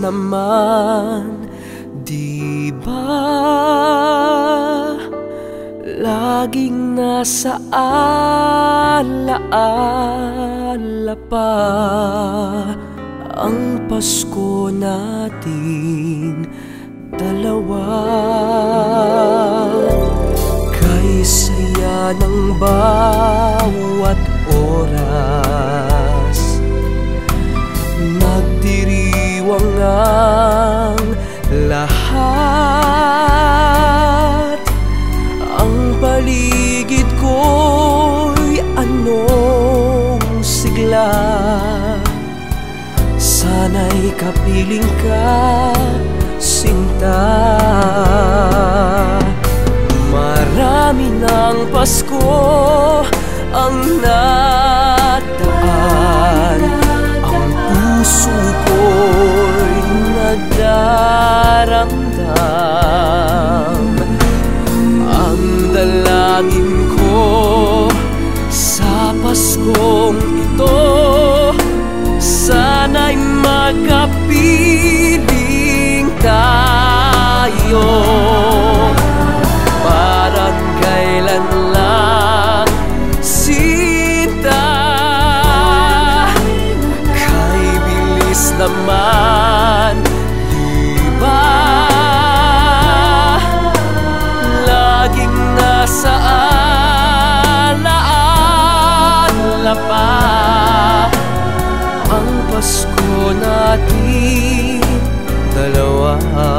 naman, di ba? Laging nasa alaala pa ang Pasko nating dalawa. Kay saya ng bawat oras, nagdiriwang ang lahat. Ang paligid ko'y anong sigla, sana'y kapiling ka, sinta. Marami ng Pasko ang nataan, ang puso ko'y nagdaramdam. Ang dalangin ko sa Paskong ito, sana'y magkapiling tayo. Parang kailan lang, sinta, kay bilis naman, di ba? Laging nasa alaala pa ang Pasko natin dalawa.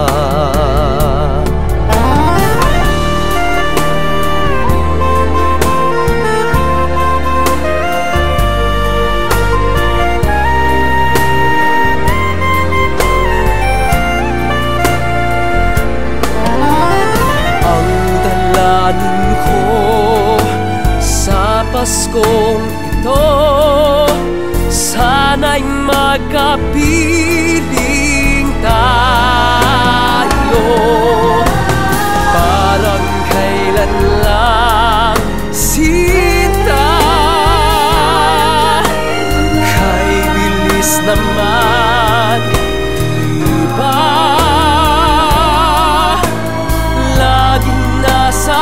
Sa Paskong ito, sana'y magkapiling tayo. Parang kailan lang, sinta, kay bilis naman, di ba? Laging nasa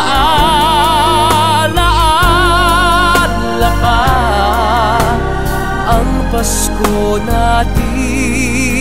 ang Pasko natin